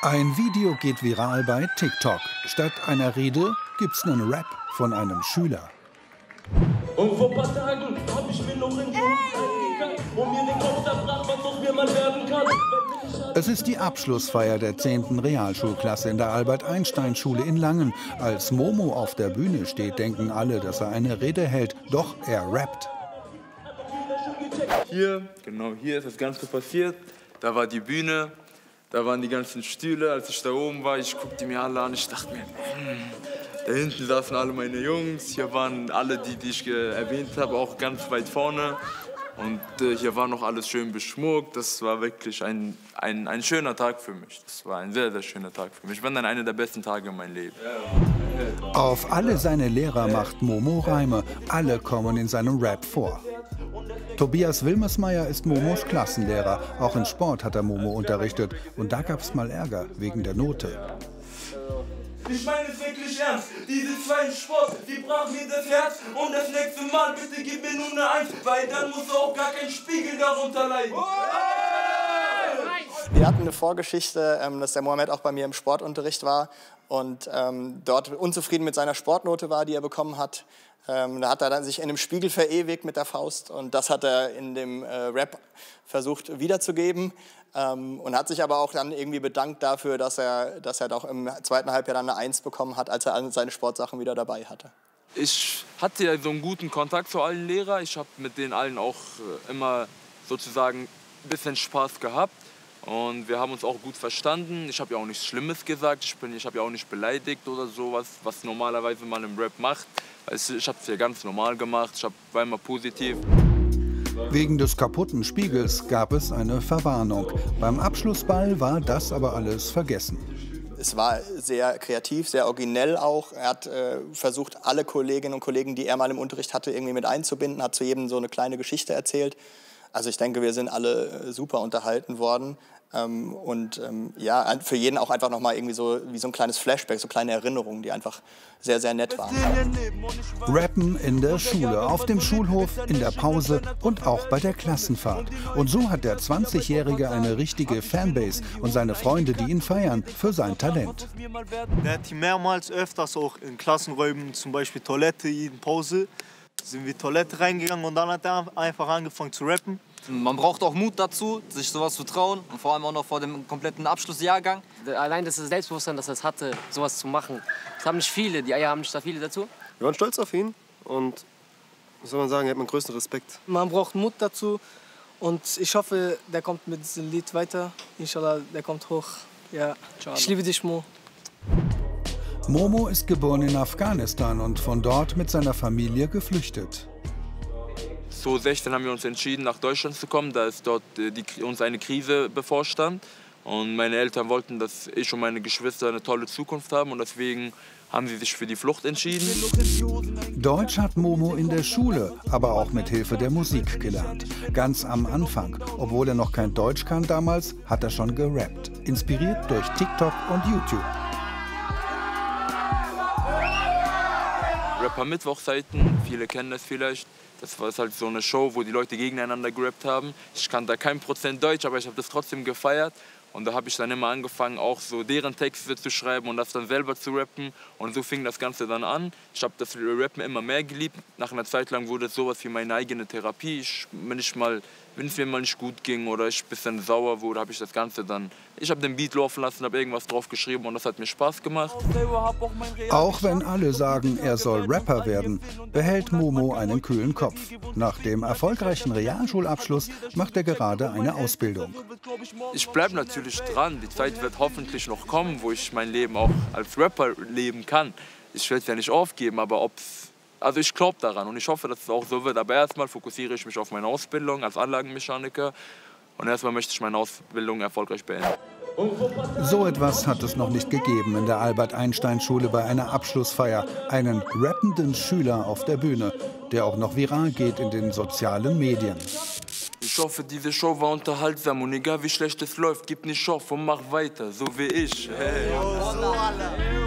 Ein Video geht viral bei TikTok. Statt einer Rede gibt's einen Rap von einem Schüler. Und vor ein paar Tagen hab ich mir noch in die und mir den Kopf zerbracht, was aus mir mal werden kann. Es ist die Abschlussfeier der 10. Realschulklasse in der Albert-Einstein-Schule in Langen. Als Momo auf der Bühne steht, denken alle, dass er eine Rede hält. Doch er rappt. Hier, genau hier ist das Ganze passiert. Da war die Bühne, da waren die ganzen Stühle. Als ich da oben war, ich guckte die mir alle an. Ich dachte mir, da hinten saßen alle meine Jungs. Hier waren alle, die ich erwähnt habe, auch ganz weit vorne. Und hier war noch alles schön beschmuckt. Das war wirklich ein schöner Tag für mich. Das war ein sehr, sehr schöner Tag für mich. Wenn dann einer der besten Tage in meinem Leben. Auf alle seine Lehrer macht Momo Reime. Alle kommen in seinem Rap vor. Tobias Wilmersmeier ist Momos Klassenlehrer. Auch in Sport hat er Momo unterrichtet. Und da gab's mal Ärger wegen der Note. Ich meine es wirklich ernst. Diese zwei im Sport, die brachen mir das Herz. Und das nächste Mal bitte gib mir nur eine 1, weil dann musst du auch gar kein Spiegel darunter leiden. Wir hatten eine Vorgeschichte, dass der Mohammed auch bei mir im Sportunterricht war und dort unzufrieden mit seiner Sportnote war, die er bekommen hat. Da hat er dann sich in einem Spiegel verewigt mit der Faust und das hat er in dem Rap versucht wiederzugeben und hat sich aber auch dann irgendwie bedankt dafür, dass er doch im zweiten Halbjahr dann eine 1 bekommen hat, als er seine Sportsachen wieder dabei hatte. Ich hatte ja so einen guten Kontakt zu allen Lehrern. Ich habe mit denen allen auch immer sozusagen ein bisschen Spaß gehabt. Und wir haben uns auch gut verstanden. Ich habe ja auch nichts Schlimmes gesagt. Ich habe ja auch nicht beleidigt oder sowas, was normalerweise man im Rap macht. Ich habe es ja ganz normal gemacht. War immer positiv. Wegen des kaputten Spiegels gab es eine Verwarnung. Beim Abschlussball war das aber alles vergessen. Es war sehr kreativ, sehr originell auch. Er hat versucht, alle Kolleginnen und Kollegen, die er mal im Unterricht hatte, irgendwie mit einzubinden, hat zu jedem so eine kleine Geschichte erzählt. Also ich denke, wir sind alle super unterhalten worden ja, für jeden auch einfach nochmal irgendwie so wie so ein kleines Flashback, so kleine Erinnerungen, die einfach sehr, sehr nett waren. Rappen in der Schule, auf dem Schulhof, in der Pause und auch bei der Klassenfahrt. Und so hat der 20-Jährige eine richtige Fanbase und seine Freunde, die ihn feiern für sein Talent. Der hat mehrmals öfters auch in Klassenräumen, zum Beispiel Toilette, in Pause, sind wir Toilette reingegangen und dann hat er einfach angefangen zu rappen. Man braucht auch Mut dazu, sich sowas zu trauen und vor allem auch noch vor dem kompletten Abschlussjahrgang. Allein das Selbstbewusstsein, dass er es hatte, sowas zu machen, das haben nicht viele, die Eier haben nicht da viele dazu. Wir waren stolz auf ihn und, was soll man sagen, er hat meinen größten Respekt. Man braucht Mut dazu und ich hoffe, der kommt mit diesem Lied weiter. Inshallah, der kommt hoch. Ja, ich liebe dich, Mo. Momo ist geboren in Afghanistan und von dort mit seiner Familie geflüchtet. 2016 haben wir uns entschieden, nach Deutschland zu kommen, da es dort uns eine Krise bevorstand. Und meine Eltern wollten, dass ich und meine Geschwister eine tolle Zukunft haben und deswegen haben sie sich für die Flucht entschieden. Deutsch hat Momo in der Schule, aber auch mit Hilfe der Musik gelernt. Ganz am Anfang, obwohl er noch kein Deutsch kann damals, hat er schon gerappt. Inspiriert durch TikTok und YouTube. Rapper-Mittwoch-Seiten, viele kennen das vielleicht. Das war halt so eine Show, wo die Leute gegeneinander gerappt haben. Ich kann da kein Prozent Deutsch, aber ich habe das trotzdem gefeiert. Und da habe ich dann immer angefangen, auch so deren Texte zu schreiben und das dann selber zu rappen. Und so fing das Ganze dann an. Ich habe das Rappen immer mehr geliebt. Nach einer Zeit lang wurde es sowas wie meine eigene Therapie. Wenn es mir mal nicht gut ging oder ich ein bisschen sauer wurde, habe ich das Ganze dann... Ich habe den Beat laufen lassen, habe irgendwas drauf geschrieben und das hat mir Spaß gemacht. Auch wenn alle sagen, er soll Rapper werden, behält Momo einen kühlen Kopf. Nach dem erfolgreichen Realschulabschluss macht er gerade eine Ausbildung. Ich bleibe natürlich dran. Die Zeit wird hoffentlich noch kommen, wo ich mein Leben auch als Rapper leben kann. Ich werde es ja nicht aufgeben, aber also ich glaube daran und ich hoffe, dass es auch so wird. Aber erstmal fokussiere ich mich auf meine Ausbildung als Anlagenmechaniker und erstmal möchte ich meine Ausbildung erfolgreich beenden. So etwas hat es noch nicht gegeben in der Albert-Einstein-Schule bei einer Abschlussfeier. Einen rappenden Schüler auf der Bühne, der auch noch viral geht in den sozialen Medien. Ich hoffe, diese Show war unterhaltsam und egal wie schlecht es läuft, gib nicht auf und mach weiter, so wie ich. Hey.